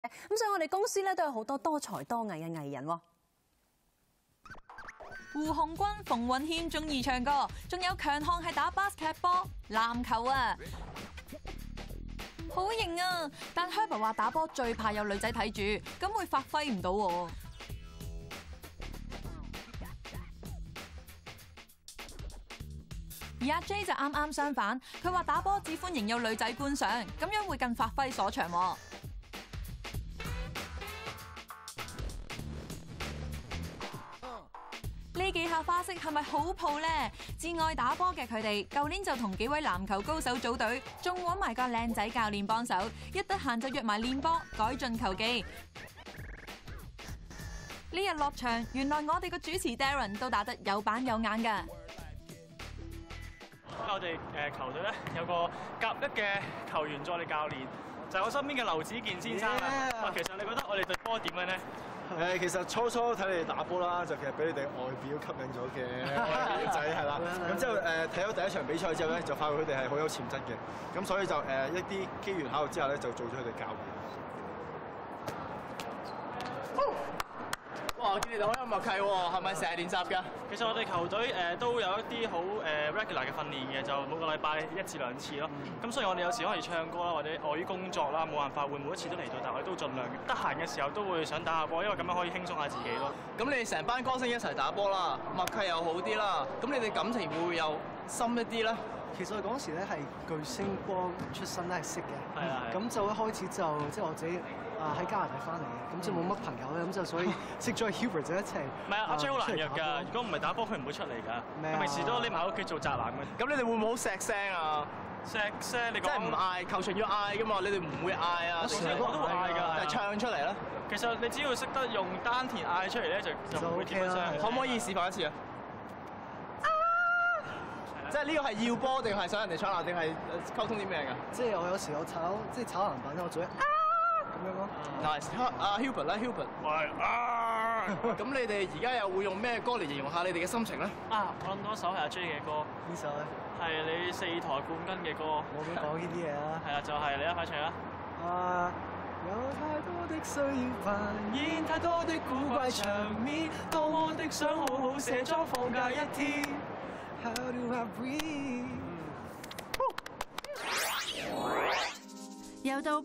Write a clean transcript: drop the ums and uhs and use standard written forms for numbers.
咁所以我哋公司咧都有好多多才多藝嘅藝人喎。 胡鴻鈞、馮允謙中意唱歌，仲有強項係打 basketball 籃球啊，好型啊！但 Herbert 話打波最怕有女仔睇住，咁會發揮唔到喎。而阿 J 就啱啱相反，佢話打波只歡迎有女仔觀賞，咁樣會更發揮所長喎。呢幾下花式係咪好鋪呢？至愛打波嘅佢哋，舊年就同幾位籃球高手組隊，仲揾埋個靚仔教練幫手，一得閒就約埋練波，改進球技。呢日落場，原來我哋個主持 Darren 都打得有板有眼㗎。 我哋球隊咧有個甲一嘅球員助理教練，就係我身邊嘅劉子健先生啊。其實你覺得我哋隊波點樣咧？ 其實初睇你哋打波啦，就其實俾你哋外表吸引咗嘅仔係啦。咁之後睇咗第一場比賽之後咧，就發覺佢哋係好有潛質嘅。咁所以就一啲機緣巧合之下咧，就做咗佢哋教練。 哇！我見你哋好有默契喎，係咪成日練習㗎？ 其實我哋球隊都有一啲好regular 嘅訓練嘅，就每個禮拜1至2次咯。咁所以我哋有時可以唱歌啦，或者礙於工作啦，冇辦法會每一次都嚟到，但係我哋都盡量得閒嘅時候都會想打下波，因為咁樣可以輕鬆下自己咯。 咁你哋成班歌星一齊打波啦，默契又好啲啦。咁你哋感情會唔會又深一啲咧？ 其實我嗰時咧係巨星光出身咧係識嘅， 係啊。 咁就一開始就即係我自己喺加拿大翻嚟嘅，咁就冇乜朋友咧，咁就所以識咗 Hubert 就一齊。 唔係啊，阿 J 好難約㗎。如果唔係打波，佢唔會出嚟㗎。佢平時都匿埋喺屋企做宅男嘅。 咁你哋會唔會好錫聲啊？ 錫聲，你講。 即係唔嗌，球場要嗌㗎嘛？你哋唔會嗌啊？ 我都會嗌㗎， 但係唱出嚟咧。 其實你只要識得用丹田嗌出嚟咧，就唔會貼上。 可唔可以示範一次啊？即係呢個係要波定係想人哋搶籃定係溝通啲咩㗎？ 即係我有時我炒籃板咧，我做咁樣咯。 Nice， 阿 Hubert 咧 ，Hubert。喂咁你哋而家又會用咩歌嚟形容下你哋嘅心情咧？ 我諗到一首係阿 J 嘅歌。 呢首咧？ 係你4台冠軍嘅歌。 冇咁講呢啲嘢啦。 係啦，就係你一快唱啦。 有太多的需要扮演，太多的古怪場面，多麼的想好好卸妝放假一天。How do I breathe？ 又到